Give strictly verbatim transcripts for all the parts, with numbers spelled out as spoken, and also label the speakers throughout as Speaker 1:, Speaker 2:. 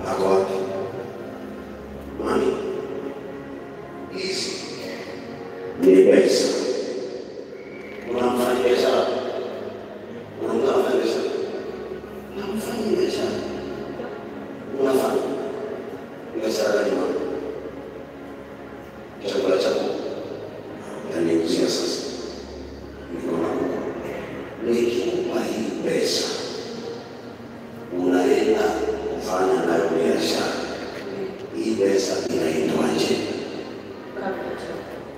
Speaker 1: ako wapi? Mami, hizi ni pesa. Unamfanya biashara? Unamfanya biashara? Unamfanya biashara? Unafanya biashara gani mama? Chakula chako utaniuzia sasa. Niko na kuku. Nikikupa hii pesa, unaenda kufanya nayo biashara. Hii pesa inaitwaje? Capital.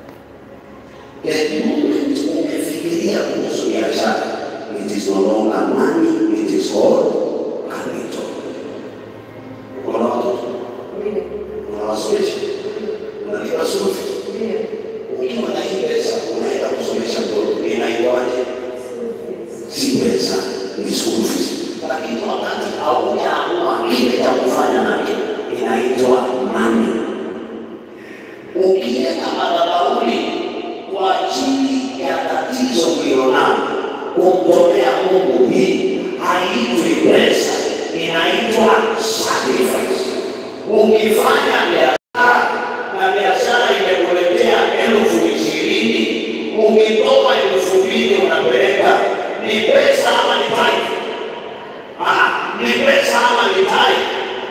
Speaker 1: Yaani umefikiria kuhusu biashara. It is no longer money, it is all capital. Kuna watoto? Ndiyo. Unawasomesha? Unalipa school fees? Ndiyo. Ukiwa na hii pesa, unaenda kusomesha mtoto. Inaitwaje? Si pesa, ni school fees. Lakini wakati haujaamua kile cha kufanya nake, inaitwa money. Ukienda madhabahuni kwa ajili ya tatizo ulilonalo, kumtolea Mungu, hii haitwi pesa, inaitwa sacrifice. Ukifanya biashara na biashara imekuletea elfu ishirini, ukitoa elfu mbili unapeleka, ni pesa ama ni tithe? Ah, ni pesa ama ni tithe?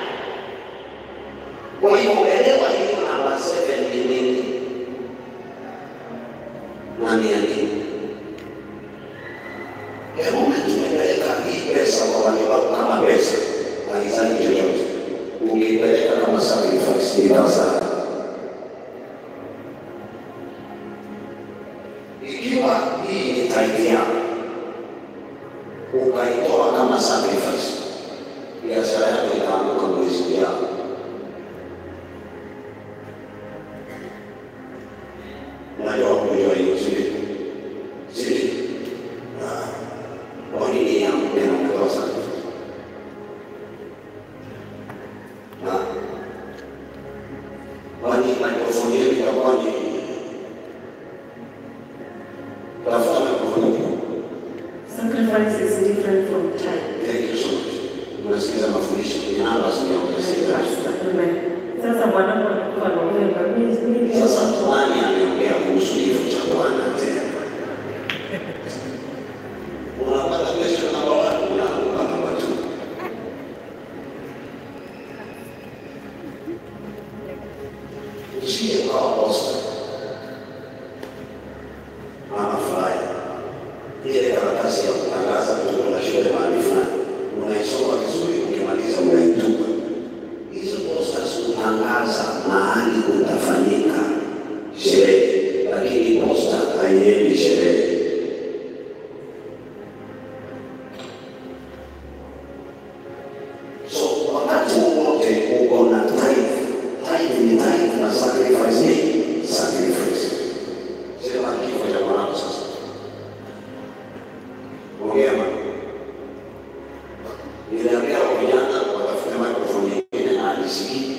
Speaker 1: Kwa hiyo elewa hiyo namba saba ni nini? Nani ya nini? Hebu tumepeleka hii pesa kwa wale wako kama pesa, haizani chochote. Ukipeleka kama sacrifice, inaweza. Ikiwa hii ni tithe yako, ukaitoa kama sacrifice, biashara yako itaanguka mwezi ujao. Unajua kujua hiyo siri? Siri? Kwa nini ya mpena umetoa sacrifice? Na kwa nini microphone yetu itakuwa ni tafuna microphone?
Speaker 2: Sacrifice is different from tithe.
Speaker 1: Thank you so much. Unasikiza mafundisho ni namba sio unasikiza.
Speaker 2: Sasa Bwana alikuwa anaongea mimi.
Speaker 1: Sasa Bwana anaongea kuhusu kifo cha Bwana tena. Unapata kesho na Bwana unakuwa na watu. Usije kwa posta. Mama fly. Ile karatasi ya kutangaza kutoka na shule maarifa. Unaisoma vizuri, ukimaliza unaitupa. Hizo posta zinatangaza mahali utafanyika sherehe, lakini posta haiendi sherehe. So wakati wote uko na tithe, tithe ni tithe na sacrifice ni sacrifice. Sema kifo cha mwanako sasa. Ongea mama. Niliambia vijana watafute microphone nyingine na alisikii.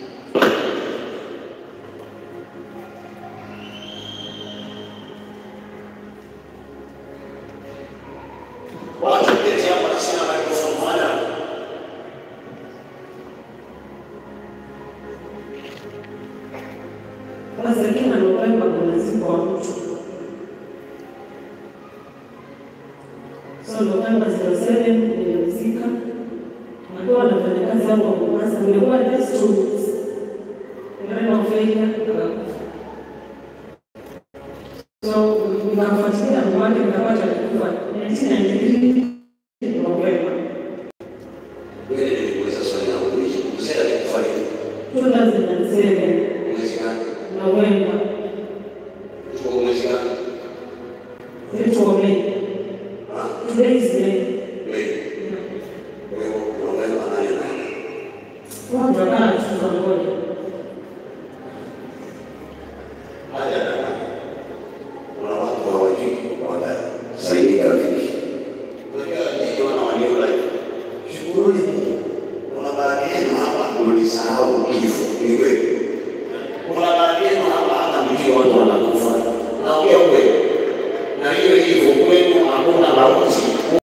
Speaker 1: Watu keti hapa na sina microphone moja.
Speaker 2: Basi kina Novemba kuna siku wa mtu. So Novemba zero seven nilimzika. Nilikuwa nafanya kazi yangu kwa Mombasa. Nilikuwa just two weeks. Nikaenda Kenya akakufa. So nikafuatilia mwaka nikapata alikufa nineteen ninety-three Novemba.
Speaker 1: Wewe nilikuweza swali la kuuliza. Mzee alikufa lini?
Speaker 2: two thousand seven
Speaker 1: Mwezi gani?
Speaker 2: Novemba.
Speaker 1: Tuko mwezi gani?
Speaker 2: It was May. Today is May.
Speaker 1: May. Wewe Novemba nane nane.
Speaker 2: Watu wakana tutangoja.